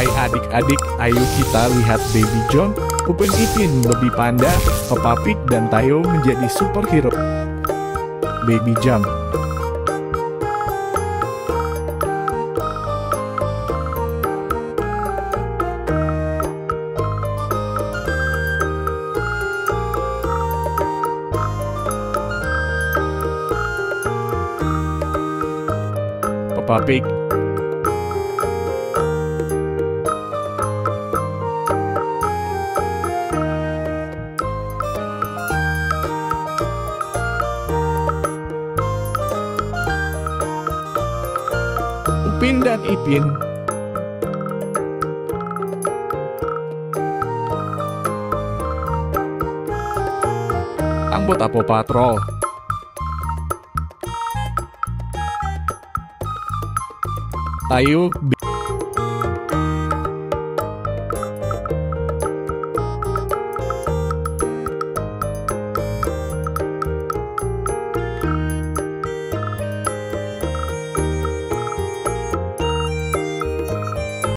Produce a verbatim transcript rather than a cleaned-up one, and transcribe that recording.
Hai adik-adik, ayo kita lihat Baby John, Upin Ipin, Baby Panda, Peppa Pig, dan Tayo menjadi superhero. Baby Jump. Peppa Pig. Upin dan Ipin. Anggota Paw Patrol. Tayo.